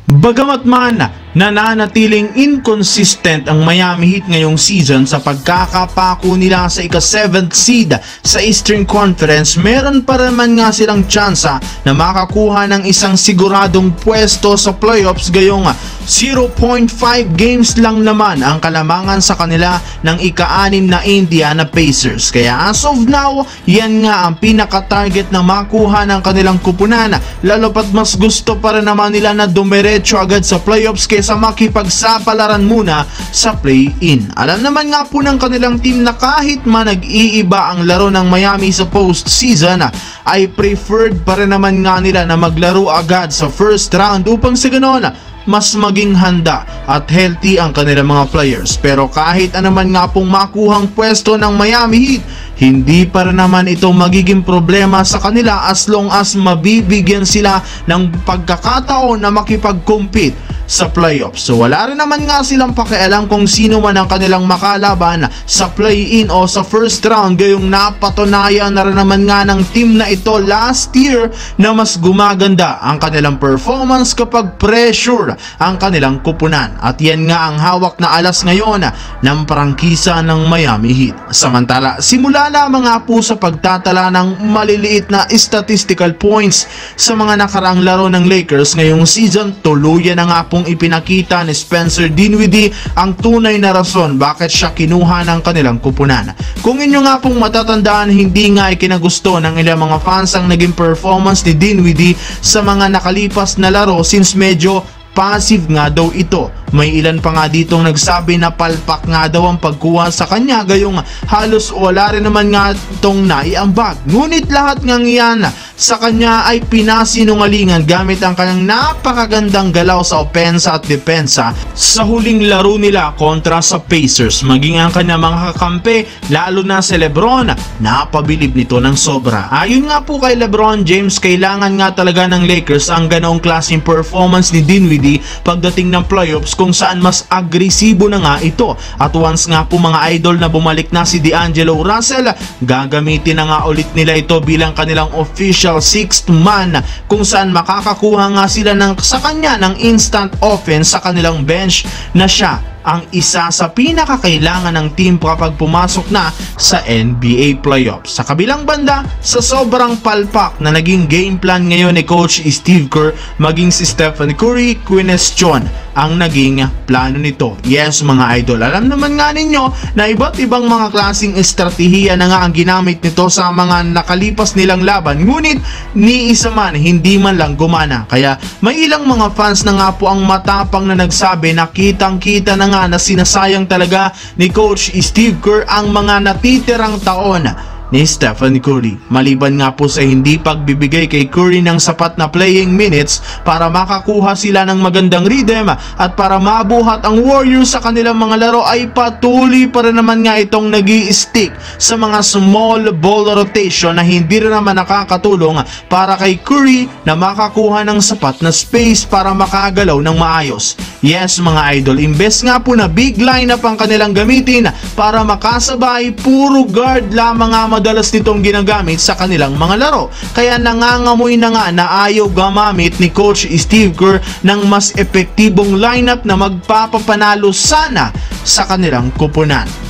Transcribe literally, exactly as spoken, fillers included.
Bagamat man nananatiling inconsistent ang Miami Heat ngayong season sa pagkakapako nila sa ika-seventh seed sa Eastern Conference, meron pa naman nga silang tsansa na makakuha ng isang siguradong pwesto sa playoffs, gayong zero point five games lang naman ang kalamangan sa kanila ng ika-anim na Indiana Pacers. Kaya as of now, yan nga ang pinaka-target na makuha ng kanilang kupunan, lalo pat mas gusto pa rin naman nila na dumiretso agad sa playoffs kaysa makipagsapalaran muna sa play-in. Alam naman nga po ng kanilang team na kahit man nag-iiba ang laro ng Miami sa postseason, ay preferred pa rin naman nga nila na maglaro agad sa first round upang sa ganon mas maging handa at healthy ang kanilang mga players. Pero kahit anuman nga pong makuhang pwesto ng Miami Heat, hindi pa rin naman ito magiging problema sa kanila as long as mabibigyan sila ng pagkakataon na makipag-compete sa playoffs. So wala rin naman nga silang pakialam kung sino man ang kanilang makalaban sa play-in o sa first round, gayong napatunayan na rin naman nga ng team na ito last year na mas gumaganda ang kanilang performance kapag pressure ang kanilang kupunan. At yan nga ang hawak na alas ngayon ng prangkisa ng Miami Heat. Samantala, simula lamang nga po sa pagtatala ng maliliit na statistical points sa mga nakaraang laro ng Lakers ngayong season, tuluyan na nga po kung ipinakita ni Spencer Dinwiddie ang tunay na rason bakit siya kinuha ng kanilang kupunan. Kung inyo nga pong matatandaan, hindi nga ikinagusto ng ilang mga fans ang naging performance ni Dinwiddie sa mga nakalipas na laro since medyo passive nga daw ito. May ilan pa nga ditong nagsabi na palpak nga daw ang pagkuha sa kanya, gayong halos wala rin naman nga itong naiambag. Ngunit lahat ngang yan sa kanya ay pinasinungalingan gamit ang kanyang napakagandang galaw sa opensa at depensa sa huling laro nila kontra sa Pacers. Maging ang kanyang mga kakampi, lalo na si LeBron, napabilib nito ng sobra. Ayon nga po kay LeBron James, kailangan nga talaga ng Lakers ang ganoong klaseng performance ni Dinwiddie pagdating ng playoffs kung saan mas agresibo na nga ito. At once nga po mga idol na bumalik na si D'Angelo Russell, gagamitin na nga ulit nila ito bilang kanilang official sixth man kung saan makakakuha nga sila ng, sa kanya ng instant offense sa kanilang bench na siya ang isa sa pinakakailangan ng team kapag pumasok na sa N B A playoffs. Sa kabilang banda, sa sobrang palpak na naging game plan ngayon ni Coach Steve Kerr, maging si Stephen Curry, question ang naging plano nito. Yes mga idol, alam naman nga ninyo na iba't ibang mga klaseng estratehiya na nga ang ginamit nito sa mga nakalipas nilang laban, ngunit ni isa man hindi man lang gumana. Kaya may ilang mga fans na nga po ang matapang na nagsabi na kitang kita na nga na sinasayang talaga ni Coach Steve Kerr ang mga natitirang taon ni Stephen Curry. Maliban nga po sa hindi pagbibigay kay Curry ng sapat na playing minutes para makakuha sila ng magandang rhythm at para mabuhat ang Warriors sa kanilang mga laro, ay patuloy pa rin naman nga itong nag-i-stick sa mga small ball rotation na hindi rin naman nakakatulong para kay Curry na makakuha ng sapat na space para makagalaw ng maayos. Yes mga idol, imbes nga po na big lineup ang kanilang gamitin para makasabay, puro guard lamang nga madalas nitong ginagamit sa kanilang mga laro. Kaya nangangamoy na nga na ayaw gamamit ni Coach Steve Kerr ng mas epektibong lineup na magpapapanalo sana sa kanilang kupunan.